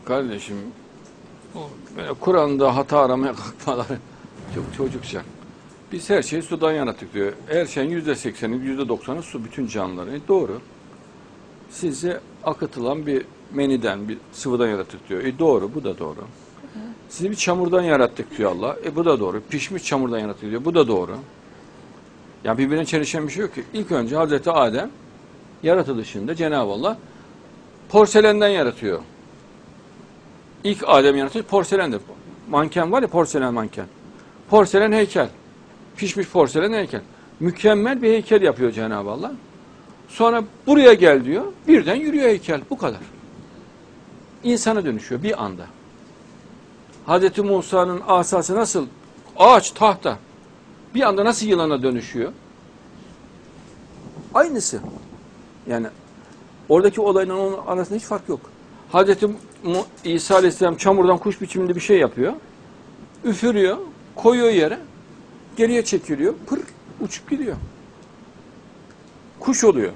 Kardeşim, böyle Kur'an'da hata aramaya kalkmaları çok çocukça. Biz her şeyi sudan yarattık diyor. Her şeyin %80'i, %90'ı su, bütün canlıların. Doğru. Sizi akıtılan bir meniden, bir sıvıdan yarattık diyor. Doğru, bu da doğru. Sizi bir çamurdan yarattık diyor Allah. Bu da doğru. Pişmiş çamurdan yarattık diyor. Bu da doğru. Yani birbirine çelişen bir şey yok ki. İlk önce Hazreti Adem yaratılışında Cenab-ı Allah porselenden yaratıyor. İlk Adem yaratıyor porselendir. Manken var ya, porselen manken. Porselen heykel. Pişmiş porselen heykel. Mükemmel bir heykel yapıyor Cenab-ı Allah. Sonra buraya gel diyor. Birden yürüyor heykel. Bu kadar. İnsana dönüşüyor bir anda. Hazreti Musa'nın asası nasıl? Ağaç, tahta. Bir anda nasıl yılana dönüşüyor? Aynısı. Yani oradaki olayla onun arasında hiç fark yok. Hazreti İsa Aleyhisselam çamurdan kuş biçiminde bir şey yapıyor. Üfürüyor, koyuyor yere. Geriye çekiliyor. Pır, uçup gidiyor. Kuş oluyor.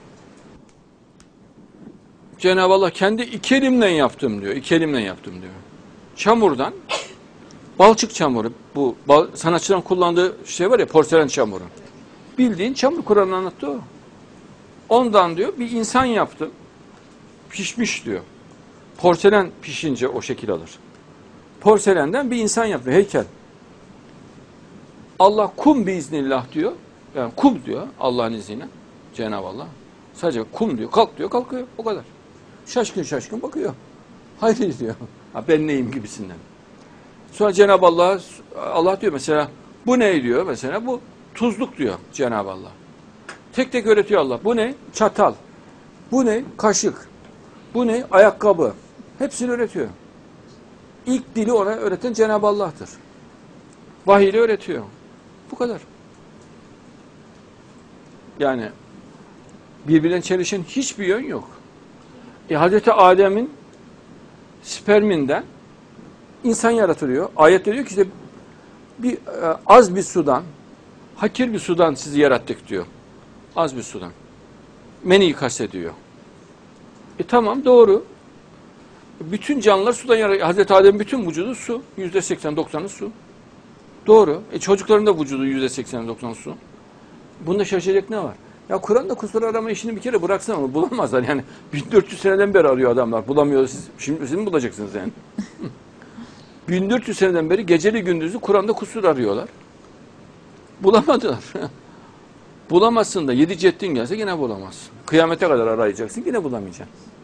Cenab-ı Allah kendi iki elimle yaptım diyor. İki elimle yaptım diyor. Çamurdan, balçık çamuru, bu sanatçıların kullandığı şey var ya, porselen çamuru. Bildiğin çamur, Kur'an'ın anlattığı o. Ondan diyor bir insan yaptım. Pişmiş diyor. Porselen pişince o şekil alır. Porselenden bir insan yaptı, heykel. Allah kum biiznillah diyor. Yani kum diyor Allah'ın izniyle. Cenab-ı Allah. Sadece kum diyor. Kalk diyor, kalkıyor. O kadar. Şaşkın şaşkın bakıyor. Hayır diyor. Ha, ben neyim gibisinden. Sonra Cenab-ı Allah diyor mesela, bu ne diyor mesela, bu tuzluk diyor Cenab-ı Allah. Tek tek öğretiyor Allah. Bu ne? Çatal. Bu ne? Kaşık. Bu ne? Ayakkabı. Hepsini öğretiyor. İlk dili ona öğreten Cenab-ı Allah'tır. Vahiy ile öğretiyor. Bu kadar. Yani birbirinden çelişen hiçbir yön yok. Hazreti Adem'in sperminden insan yaratılıyor. Ayette diyor ki işte az bir sudan, hakir bir sudan sizi yarattık diyor. Az bir sudan. Meni'yi kastediyor. Tamam, doğru. Bütün canlılar sudan yaratılıyor. Hazreti Adem'in bütün vücudu su. %80-90'ı su. Doğru. Çocukların da vücudu %80-90 su. Bunda şaşacak ne var? Ya Kur'an'da kusur arama işini bir kere bıraksana, onu bulamazlar. Yani 1400 seneden beri arıyor adamlar. Bulamıyor. Siz mi bulacaksınız yani? 1400 seneden beri geceli gündüzü Kur'an'da kusur arıyorlar. Bulamadılar. Bulamazsın da 7 ceddin gelse yine bulamazsın. Kıyamete kadar arayacaksın, yine bulamayacaksın.